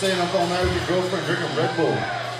staying up all night with your girlfriend drinking Red Bull.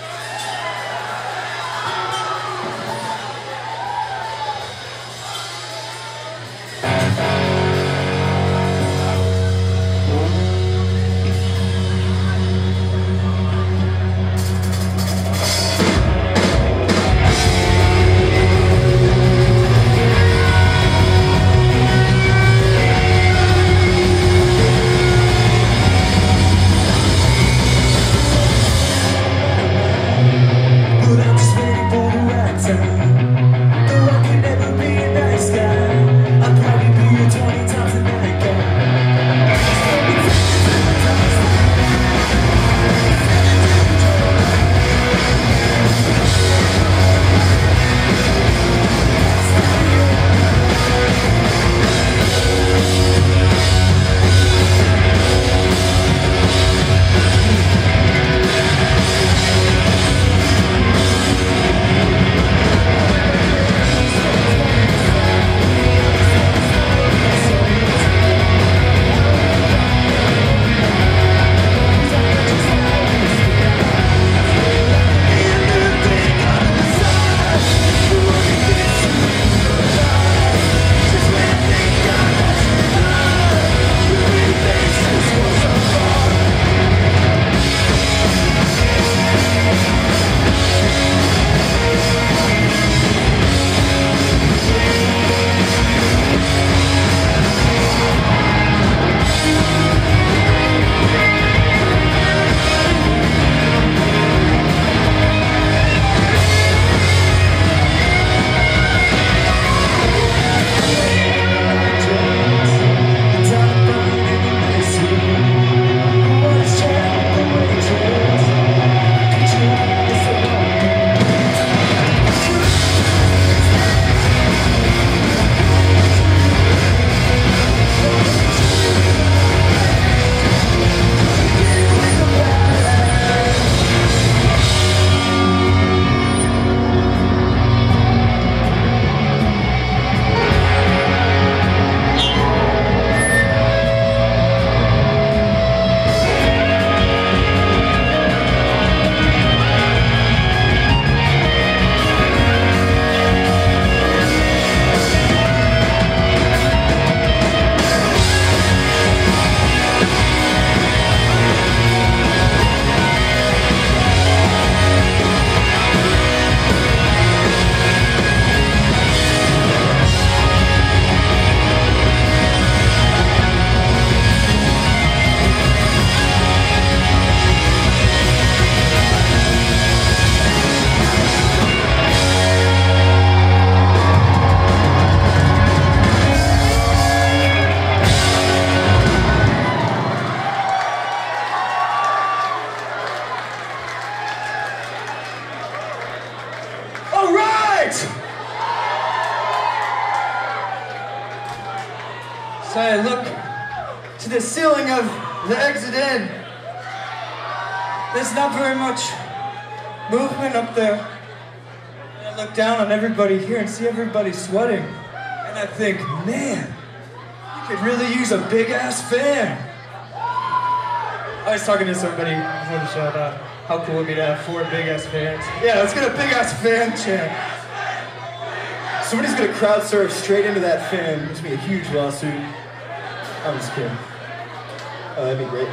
So I look to the ceiling of the exit in. There's not very much movement up there. And I look down on everybody here and see everybody sweating. And I think, man, you could really use a big-ass fan. I was talking to somebody before the show about how cool it would be to have 4 big-ass fans. Yeah, let's get a big-ass fan chant. Somebody's gonna crowd surf straight into that fan. It's gonna be a huge lawsuit. I'm just kidding. Oh, that'd be great.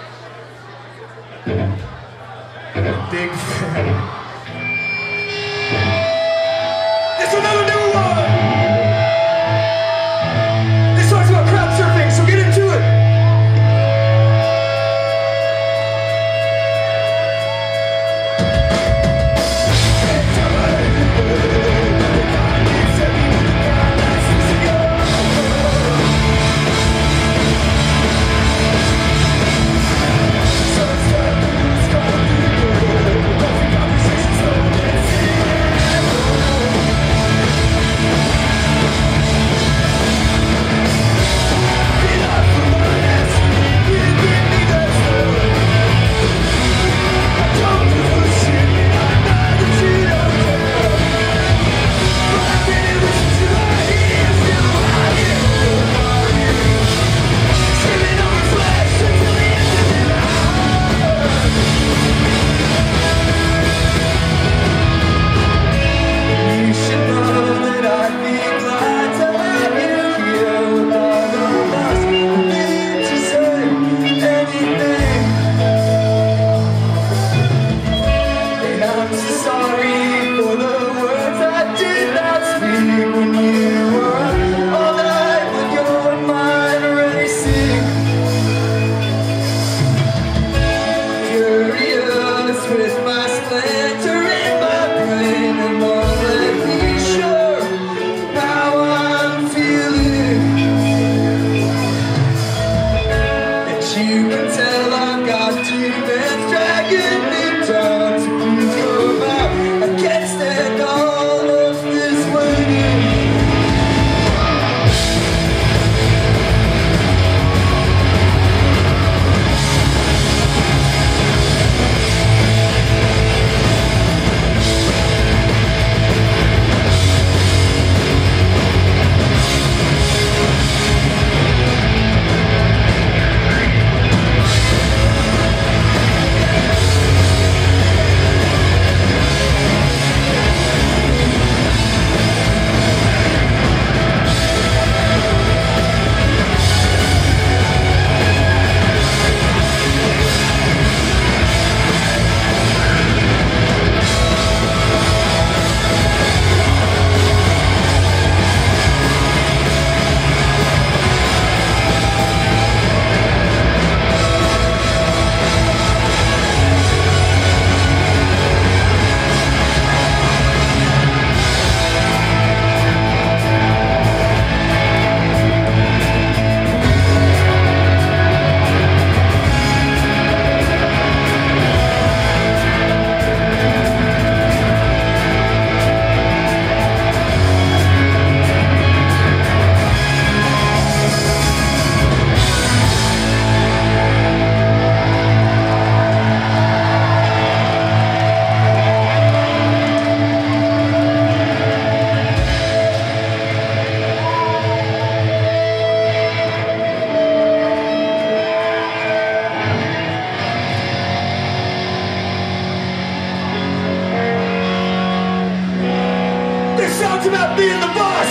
Big fan. It's another new one! This song's about crowd surfing, so get into it! So me and the boss.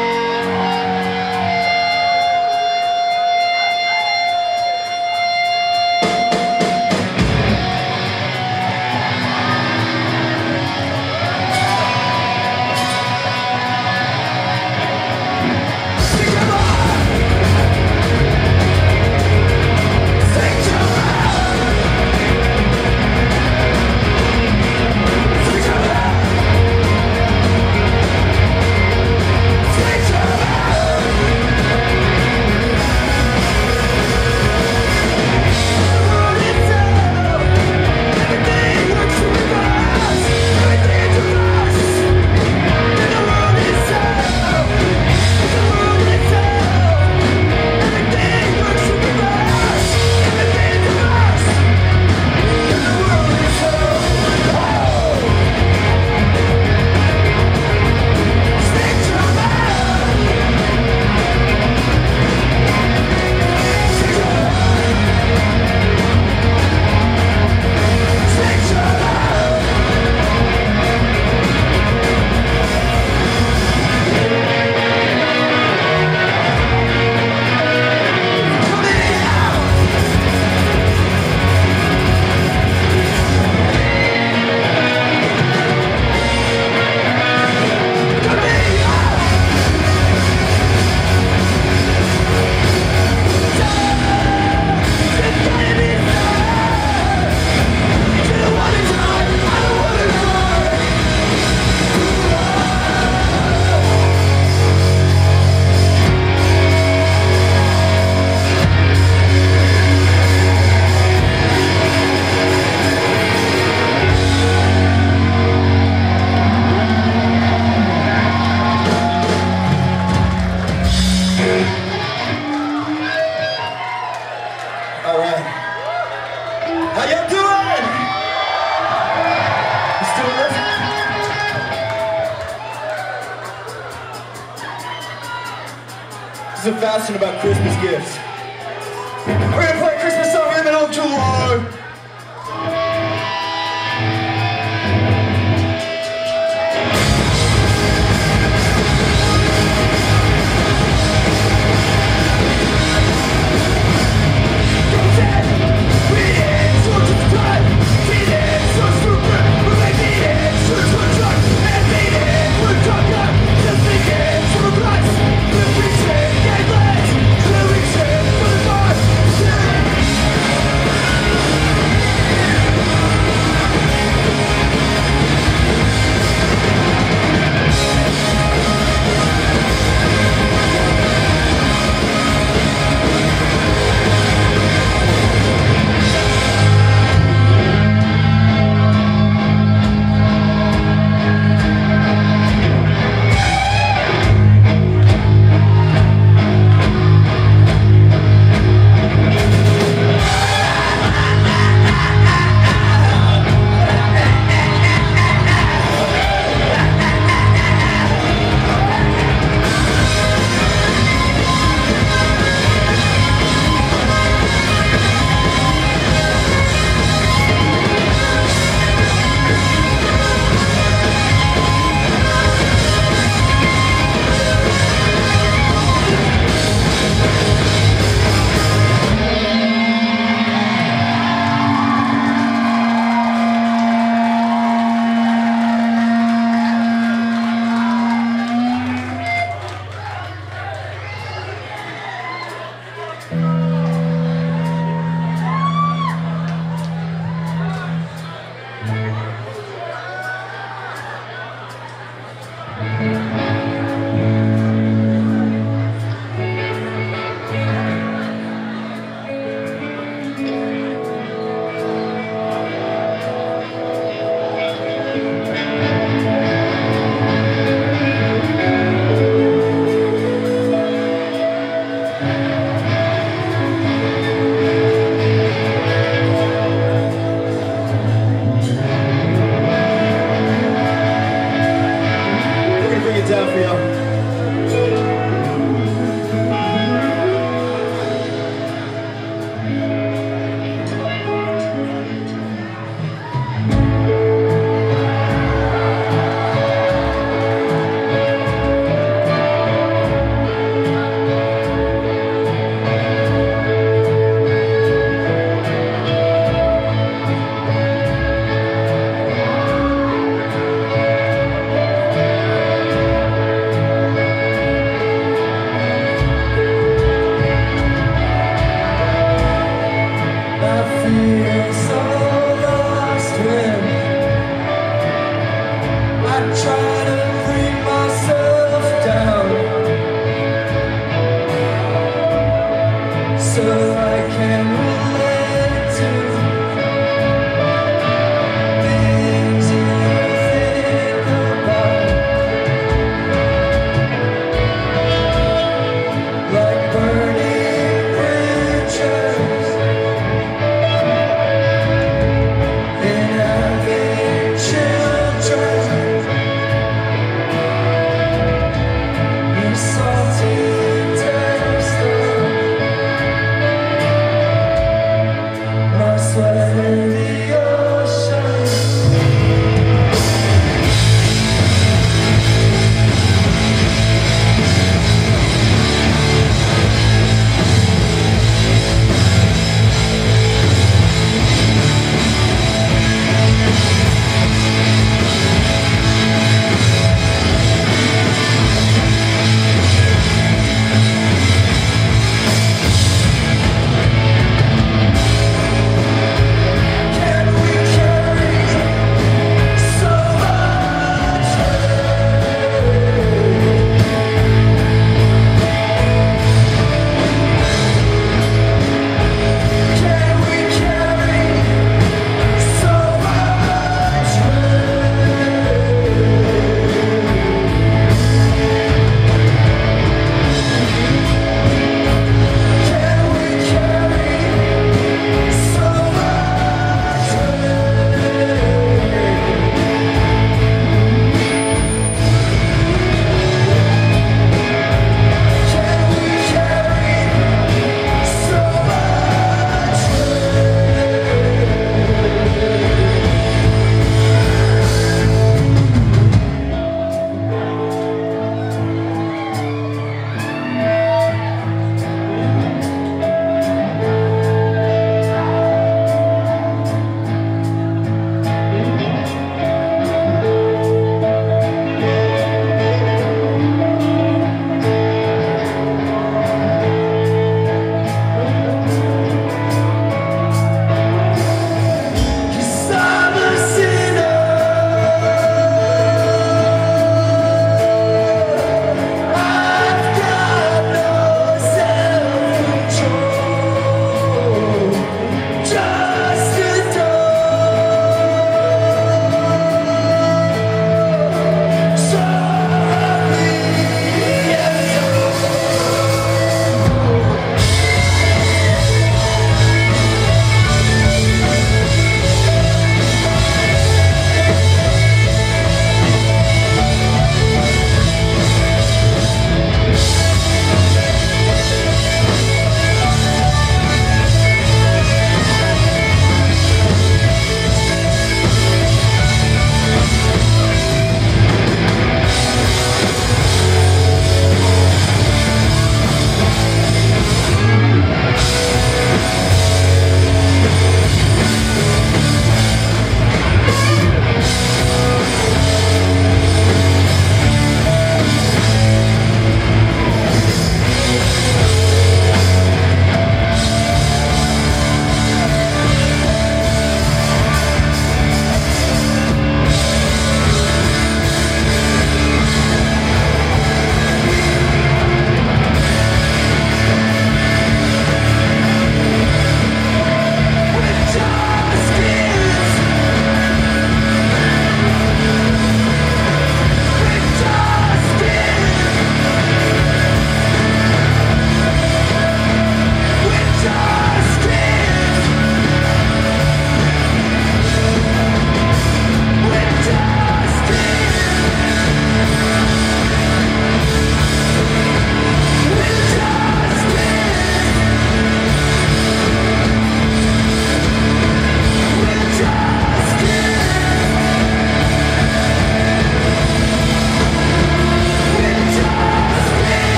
How y'all doing? You still listening? This is a fashion about Christmas gifts. We're gonna play a Christmas song in the middle of July.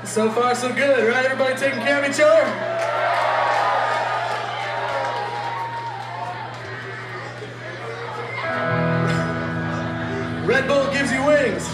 So far, so good, right? Everybody taking care of each other? Red Bull gives you wings.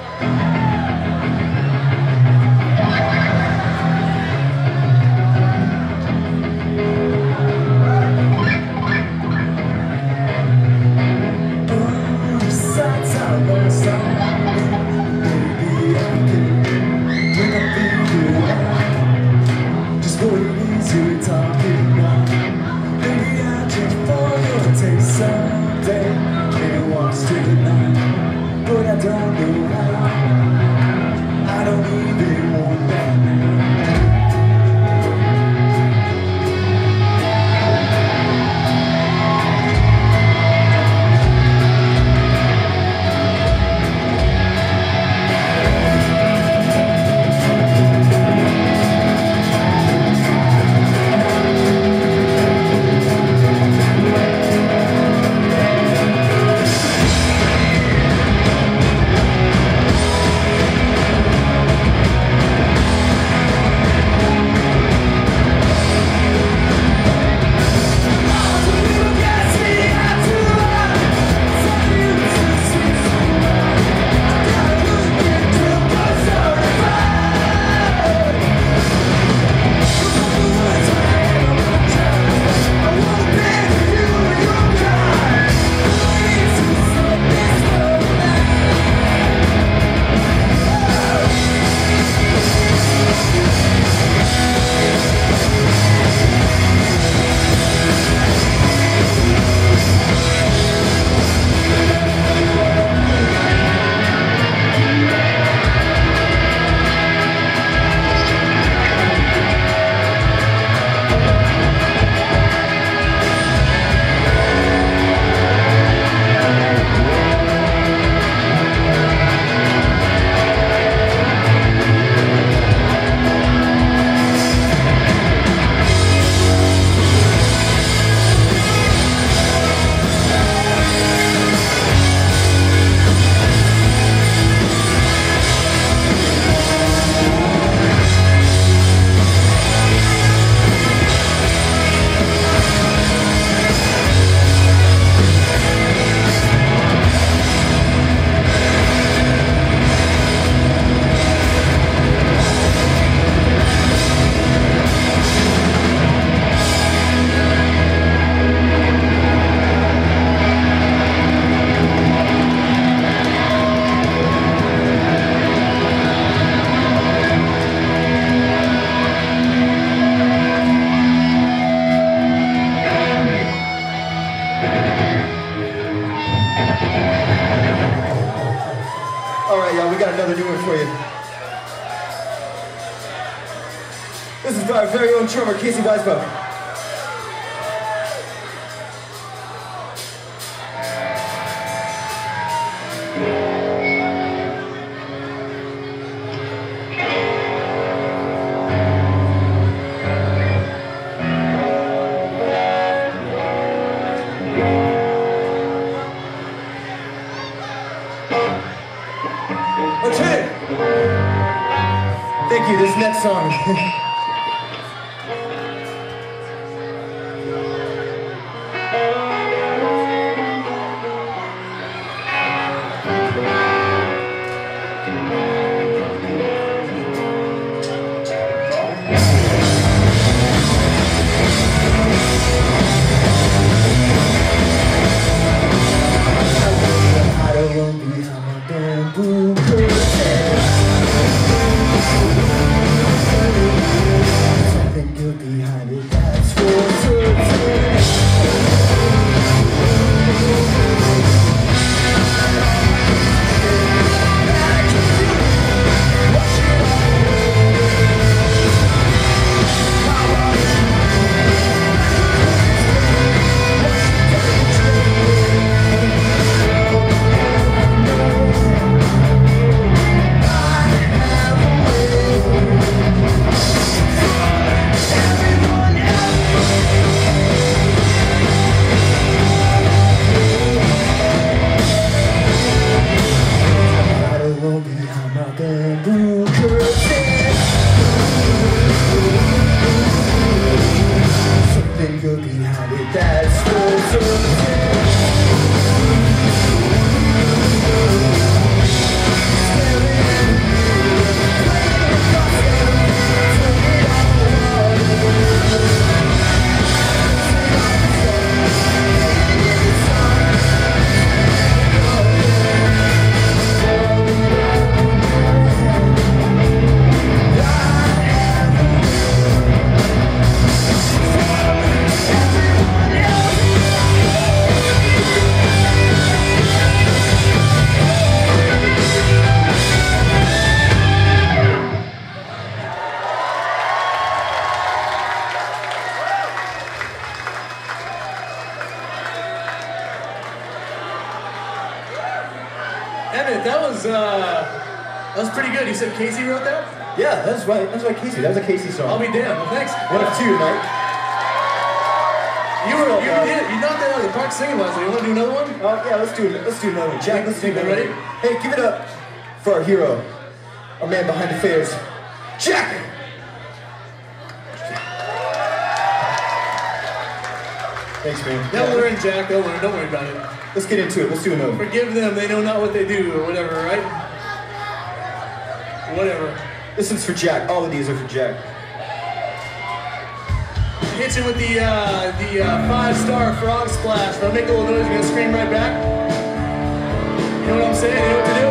Another new one for you. This is by our very own drummer, Casey Weisbach. Thank you, this next song. I don't want to be on my bamboo curtain. That was pretty good. You said Casey wrote that? Yeah, that's right. That's right, Casey. That was a Casey song. I'll be damned. Well, thanks. One of two tonight. You knocked that out of the park singing wise. You want to do another one? Yeah, let's do another one. Jack, let's do You another ready? one. Hey, give it up for our hero, our man behind the affairs, Jack. Thanks, man. They'll learn, Jack. They'll learn. Don't worry about it. Let's get into it. Let's do another. Forgive them. They know not what they do, or whatever, right? Whatever. This one's for Jack. All of these are for Jack. Hit you with the 5-star frog splash. If I make a little noise, you're gonna scream right back. You know what I'm saying? You know what to do?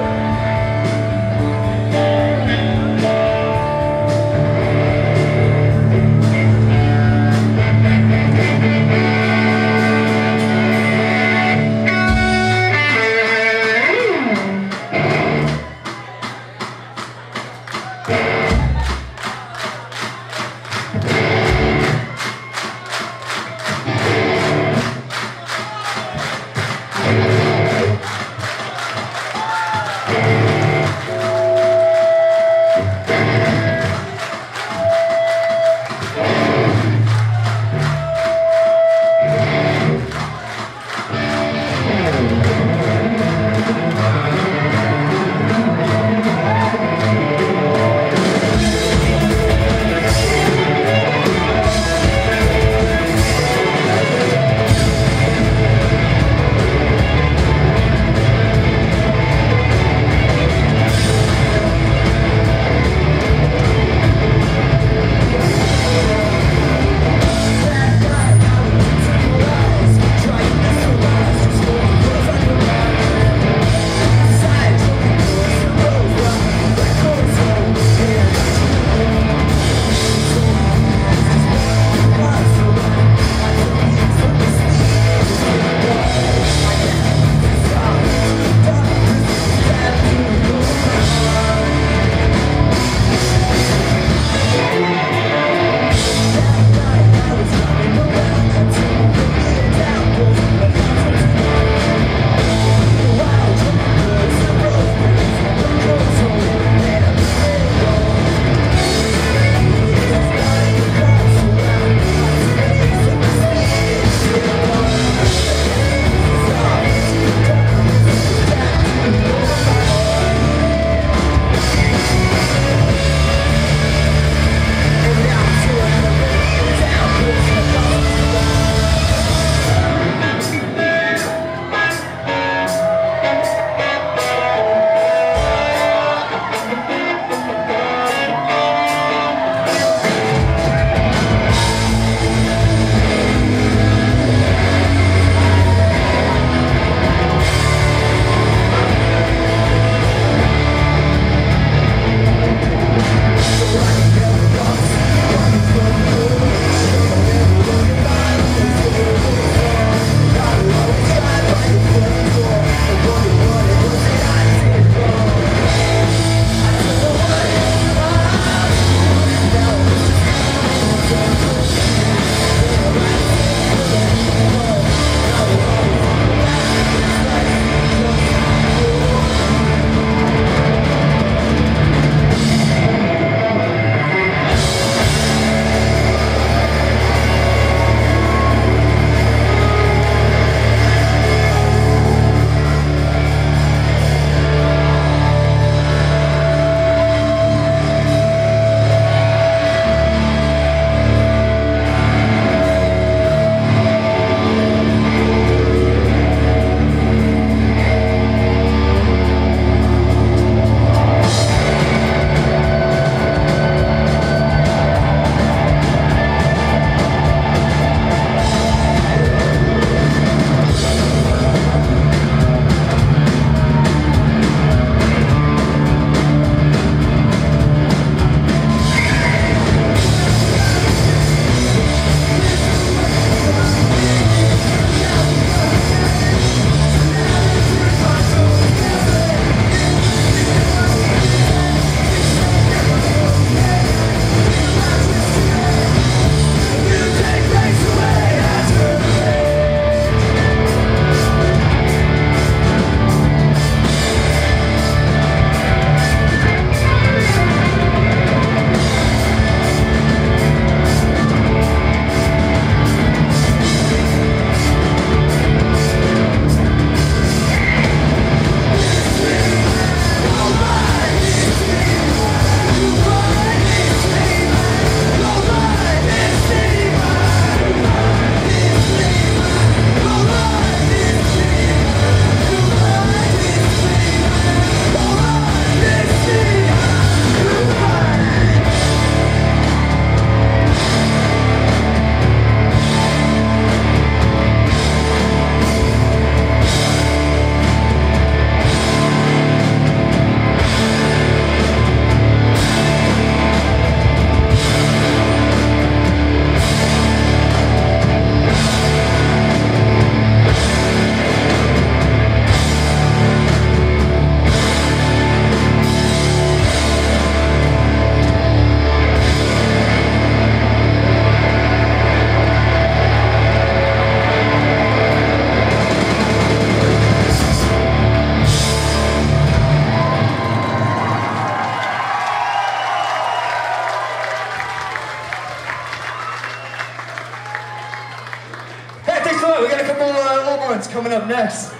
coming up next.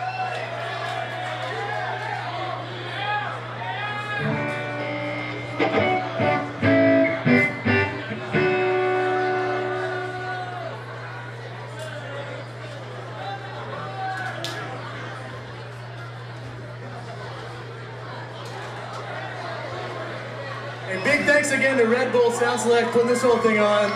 Hey, big thanks again to Red Bull Sound Select putting this whole thing on.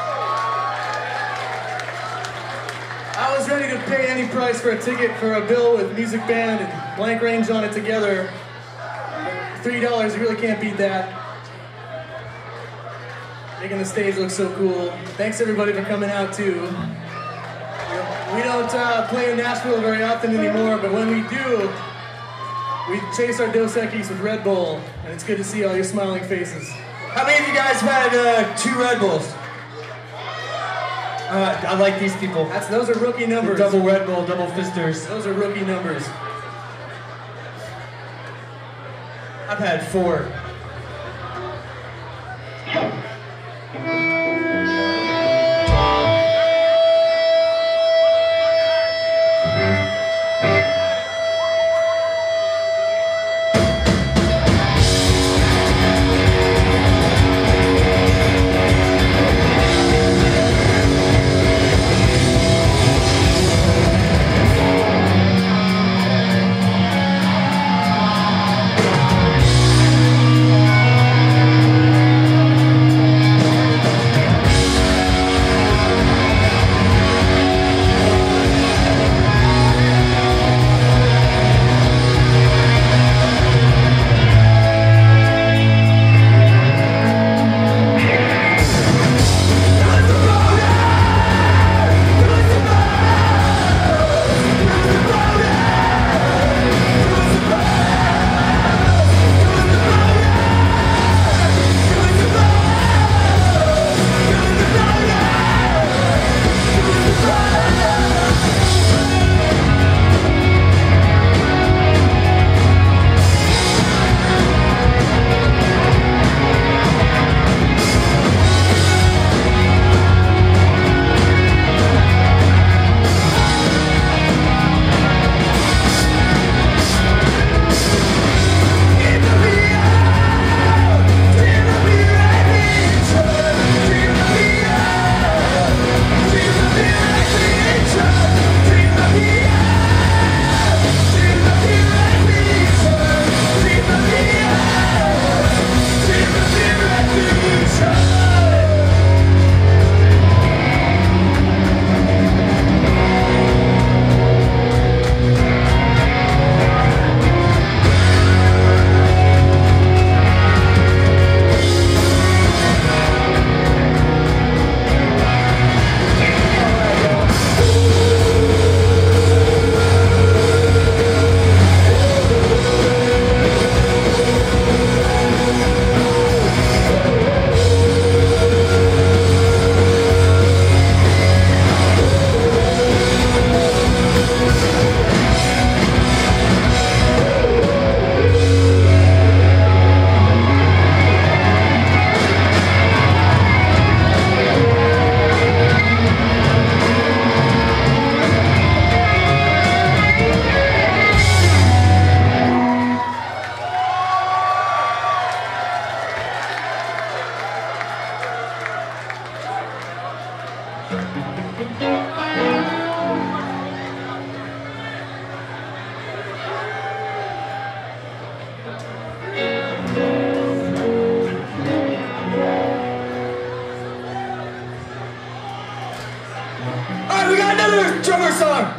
I was ready to pay any price for a ticket for a bill with music band and blank range on it together. $3, you really can't beat that. Making the stage look so cool. Thanks everybody for coming out too. We don't play in Nashville very often anymore, but when we do, we chase our Dos Equis with Red Bull, and it's good to see all your smiling faces. How many of you guys have had 2 Red Bulls? I like these people. Those are rookie numbers. The double Red Bull, double fisters. Those are rookie numbers. I've had 4. Alright, we got another drummer song.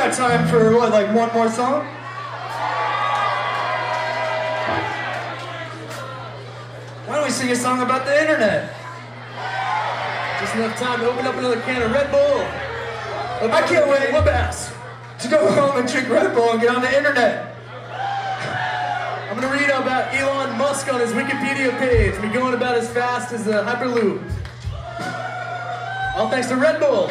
got time for what, like one more song? Why don't we sing a song about the internet? Just enough time to open up another can of Red Bull. I can't wait Whoop ass. to go home and drink Red Bull and get on the internet. I'm gonna read about Elon Musk on his Wikipedia page. We're going about as fast as the Hyperloop. All thanks to Red Bull.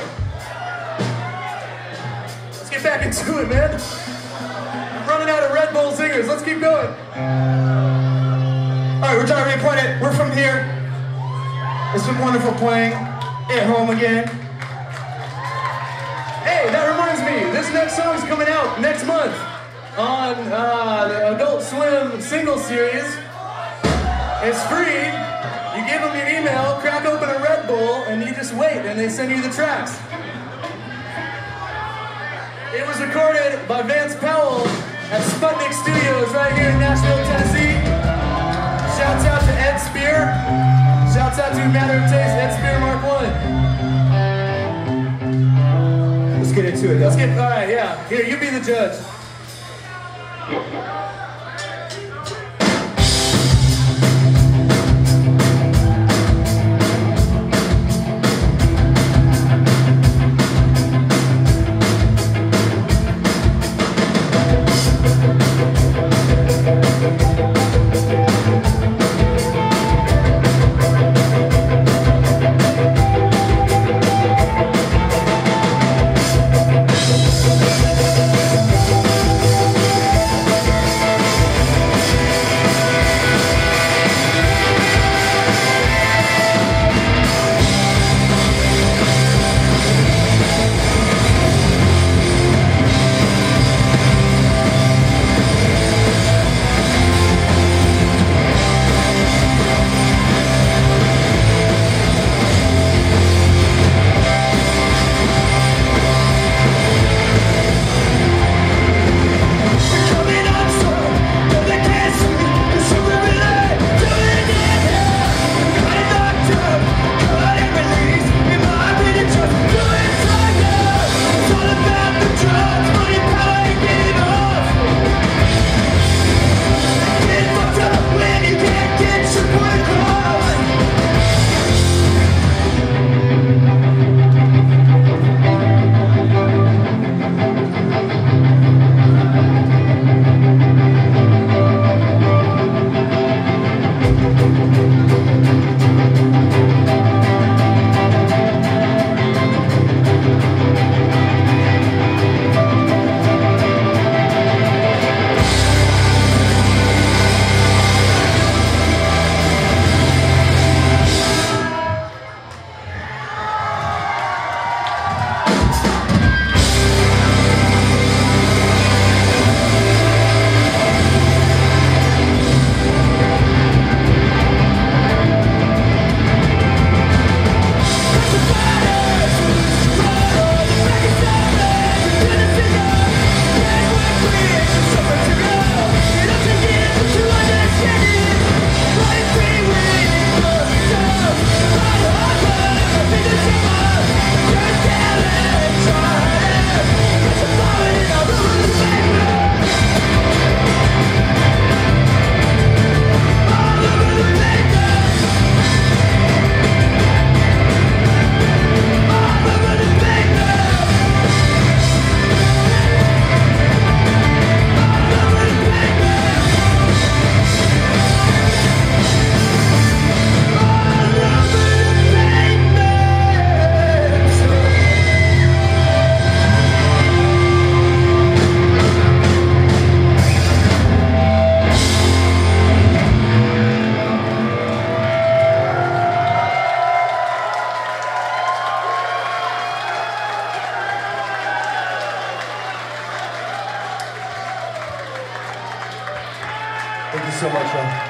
Let's get back into it, man. I'm running out of Red Bull zingers. Let's keep going. All right, we're trying to reappoint it. We're from here. It's been wonderful playing at home again. Hey, that reminds me. This next song is coming out next month on the Adult Swim single series. It's free. You give them your email, crack open a Red Bull, and you just wait, and they send you the tracks. It was recorded by Vance Powell at Sputnik Studios right here in Nashville, Tennessee. Shouts out to Ed Spear. Shouts out to Matter of Taste, Ed Spear Mark 1. Let's get into it, All right, yeah. Here, you be the judge. Thank you so much, Ron.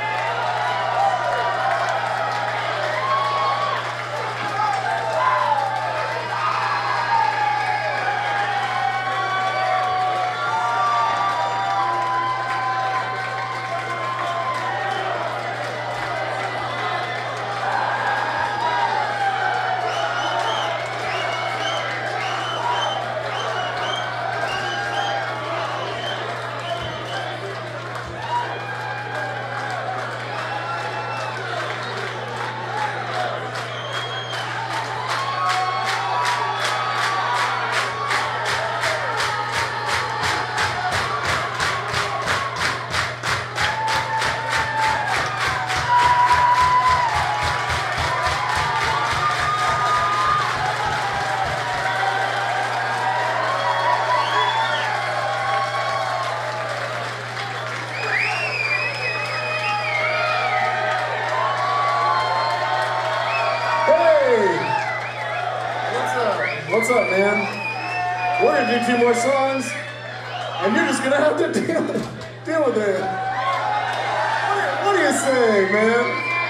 man. We're gonna do 2 more songs, and you're just gonna have to deal with it. What do you say, man?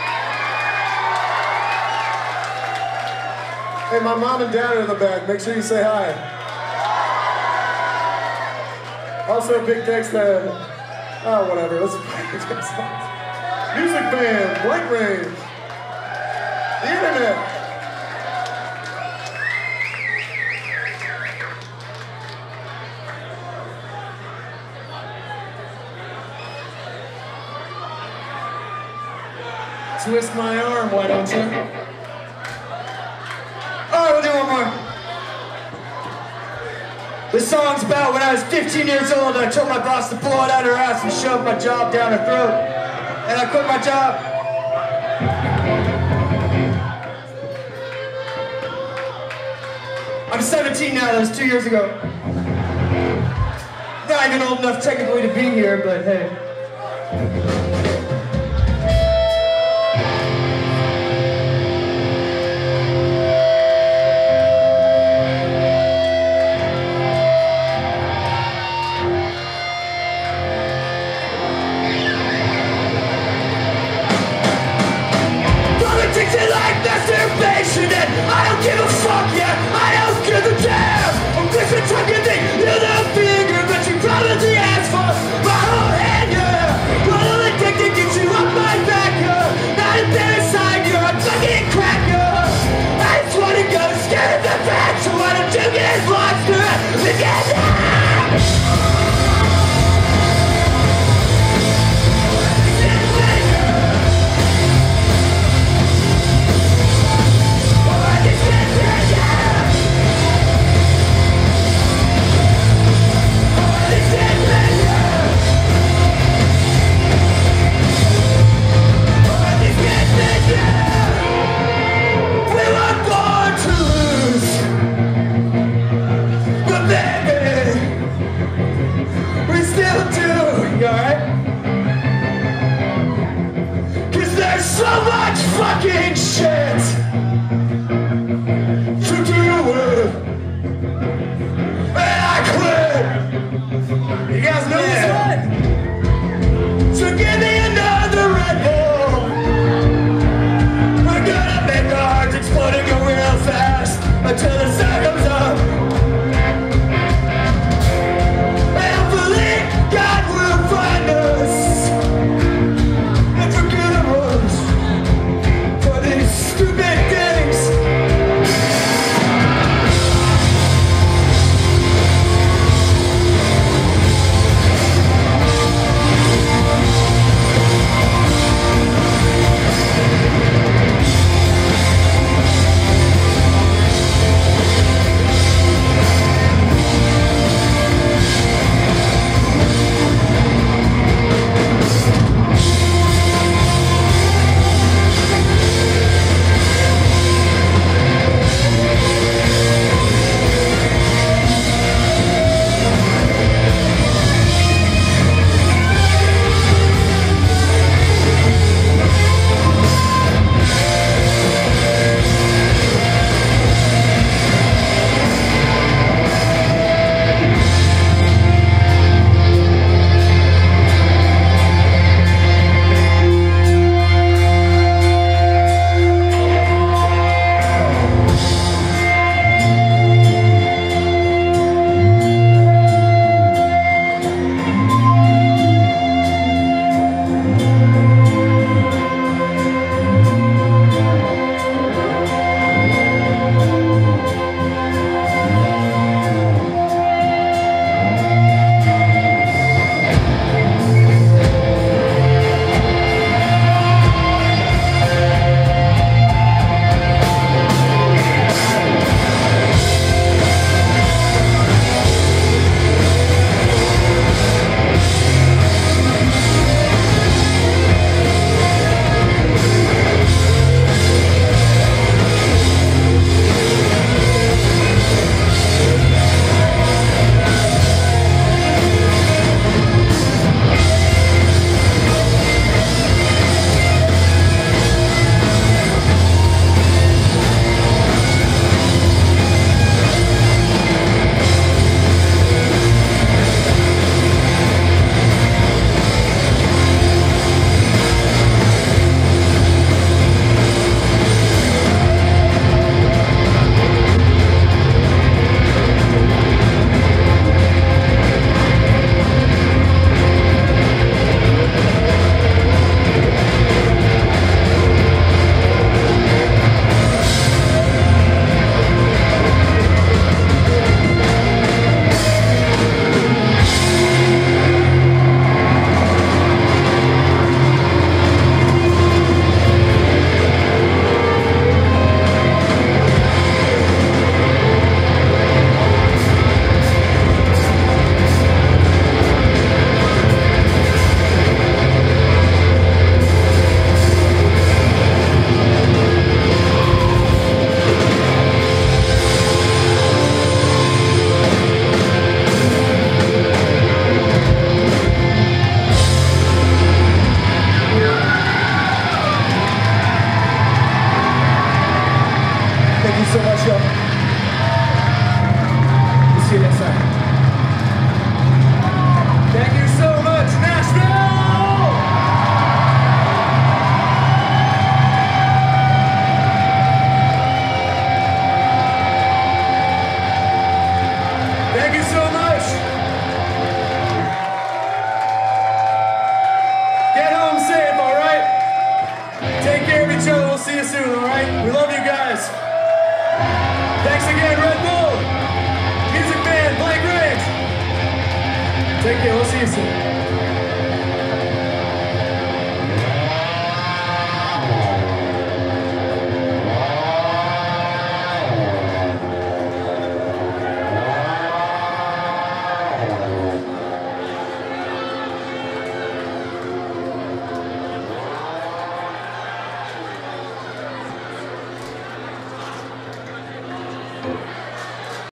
Hey, my mom and dad are in the back. Make sure you say hi. Also, big thanks to, oh, whatever. Let's play the songs. Music band, Blank Range. The internet. Twist my arm, why don't you? Alright, we'll do one more. This song's about when I was 15 years old and I told my boss to blow it out her ass and shove my job down her throat. And I quit my job. I'm 17 now, that was 2 years ago. Not even old enough technically to be here, but hey. Masturbation and I don't give a fuck, yeah, I don't give a damn. I'm different type of thing, you're the finger, but you probably asked for my whole hand, yeah. Little addicted gets you up my back, yeah. Not a bit inside, you're a fucking cracker. I just wanna go scared of the back, so why don't you get lost together? Thank you so much. Get home safe, all right? Take care of each other. We'll see you soon, all right? We love you guys. Thanks again, Red Bull. Music band, Blank Range. Take care. We'll see you soon.